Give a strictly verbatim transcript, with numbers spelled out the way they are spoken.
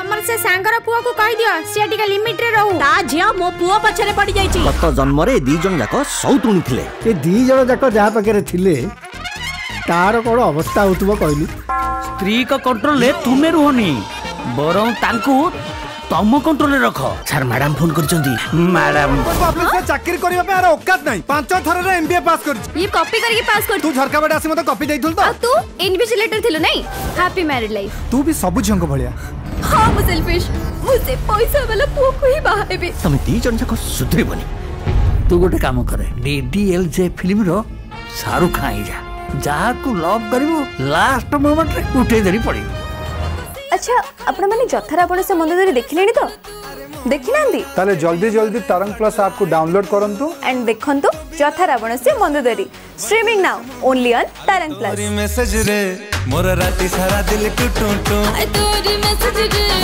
तमर से सांगर पुआ को कहि दियो से टिका लिमिट रे रहू ता झिया मो पुआ पछरे पड़ी जाई छी गत जन्म रे दी जन जाक सौतुणी थिले ए दी जन जाक जा पकरे थिले तार कोन अवस्था होतबो कहलु स्त्री का कंट्रोल ले तुमे रुहनी बरं तांकू तम कंट्रोल रे रख सर मैडम फोन कर चंदी मैडम ऑफिस में चाकरी करिया पे आर औकात नहीं पांच थर रे एमबीए पास कर ये कॉपी करके पास कर तू झरका बडा आसी मते कॉपी देइथुल तो तू इन्विजिलेटर थिलो नहीं हैप्पी मैरिड लाइफ तू भी सब झंग भलिया हां मु सेल्फिश मुझे पैसा वाला पुओ को ही बाहेबे तमे दी जन जाक सुधरी बनी तू गोटे काम करे डीडीएलजे फिल्म रो शाहरुख खान जा जहा को लव करिवो लास्ट मोमेंट रे उठे धरी पड़ी। अच्छा आपण माने जथरापण से मंदोदरी देखिलेनी तो देखिनांदी ताले जल्दी जल्दी तरंग प्लस ऐप को डाउनलोड करंतु एंड देखंतु जथरापण से Mandodari streaming now only on Tarang plus. Message रे मोर राती सारा दिल टुटुटु तोरी मैसेज रे